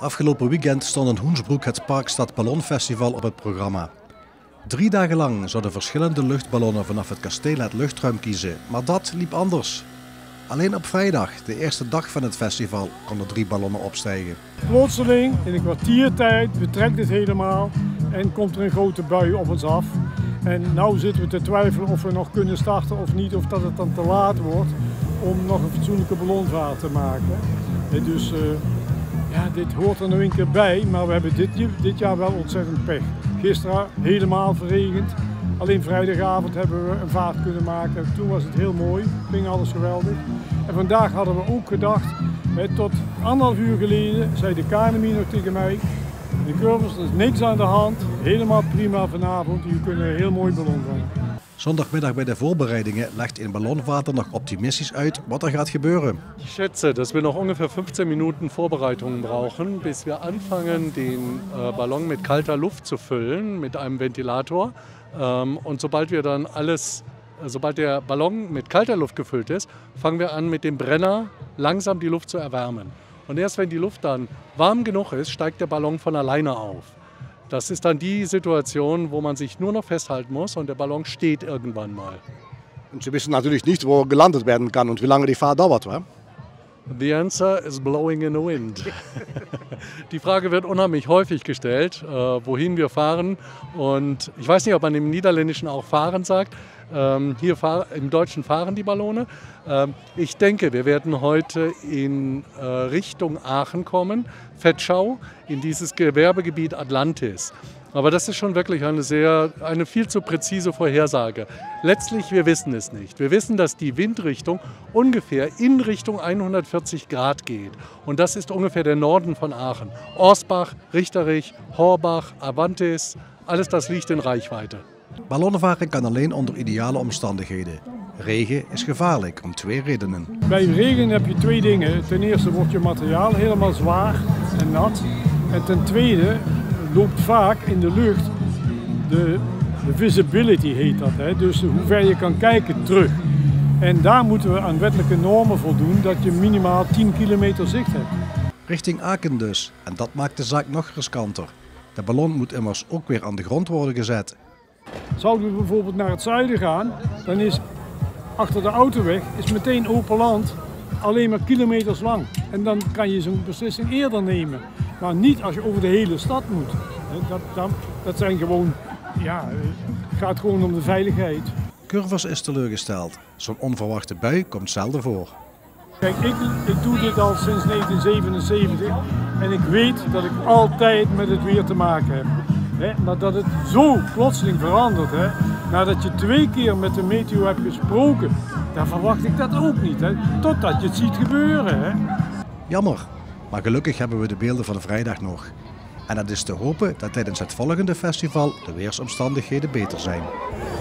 Afgelopen weekend stond in Hoensbroek het Parkstad Ballonfestival op het programma. 3 dagen lang zouden verschillende luchtballonnen vanaf het kasteel het luchtruim kiezen, maar dat liep anders. Alleen op vrijdag, de eerste dag van het festival, konden 3 ballonnen opstijgen. Plotseling, in een kwartiertijd, betrekt het helemaal en komt er een grote bui op ons af. En nu zitten we te twijfelen of we nog kunnen starten of niet, of dat het dan te laat wordt om nog een fatsoenlijke ballonvaart te maken. Dus ja, dit hoort er nog een keer bij, maar we hebben dit jaar wel ontzettend pech. Gisteren helemaal verregend. Alleen vrijdagavond hebben we een vaart kunnen maken. Toen was het heel mooi, ging alles geweldig. En vandaag hadden we ook gedacht, tot 1,5 uur geleden zei de KNMI nog tegen mij: de curvers, er is niks aan de hand, helemaal prima vanavond, jullie kunnen een heel mooi ballon vangen. Zondagmiddag bij de voorbereidingen legt een ballonvaarter nog optimistisch uit wat er gaat gebeuren. Ich schätze, dass wir noch ungefähr 15 Minuten Vorbereitungen brauchen, bis wir anfangen, den Ballon mit kalter Luft zu füllen, mit einem Ventilator. Und sobald der Ballon mit kalter Luft gefüllt ist, fangen wir an, mit dem Brenner langsam die Luft zu erwärmen. Und erst wenn die Luft dann warm genug ist, steigt der Ballon von alleine auf. Das ist dann die Situation, wo man sich nur noch festhalten muss und der Ballon steht irgendwann mal. Und Sie wissen natürlich nicht, wo gelandet werden kann und wie lange die Fahrt dauert, wa? The answer is blowing in the wind. Die Frage wird unheimlich häufig gestellt, wohin wir fahren. Und ich weiß nicht, ob man im Niederländischen auch fahren sagt. Hier im Deutschen fahren die Ballone. Ich denke, wir werden heute in Richtung Aachen kommen, Vetschau, in dieses Gewerbegebiet Atlantis. Aber das ist schon wirklich eine viel zu präzise Vorhersage. Letztlich, wir wissen es nicht. Wir wissen, dass die Windrichtung ungefähr in Richtung 140 Grad geht. Und das ist ungefähr der Norden von Aachen. Orsbach, Richterich, Horbach, Avantis, alles das liegt in Reichweite. Ballonvaren kan alleen onder ideale omstandigheden. Regen is gevaarlijk om 2 redenen. Bij regen heb je 2 dingen. Ten eerste wordt je materiaal helemaal zwaar en nat. En ten tweede loopt vaak in de lucht de visibility heet dat. Dus hoe ver je kan kijken terug. En daar moeten we aan wettelijke normen voldoen dat je minimaal 10 kilometer zicht hebt. Richting Aken dus. En dat maakt de zaak nog riskanter. De ballon moet immers ook weer aan de grond worden gezet. Zouden we bijvoorbeeld naar het zuiden gaan, dan is achter de autoweg meteen open land, alleen maar kilometers lang. En dan kan je zo'n beslissing eerder nemen. Maar niet als je over de hele stad moet. Dat zijn gewoon, ja, het gaat gewoon om de veiligheid. Curvers is teleurgesteld. Zo'n onverwachte bui komt zelden voor. Kijk, ik doe dit al sinds 1977 en ik weet dat ik altijd met het weer te maken heb. Maar dat het zo plotseling verandert, nadat je 2 keer met de meteo hebt gesproken, dan verwacht ik dat ook niet, totdat je het ziet gebeuren. Jammer, maar gelukkig hebben we de beelden van vrijdag nog. En het is te hopen dat tijdens het volgende festival de weersomstandigheden beter zijn.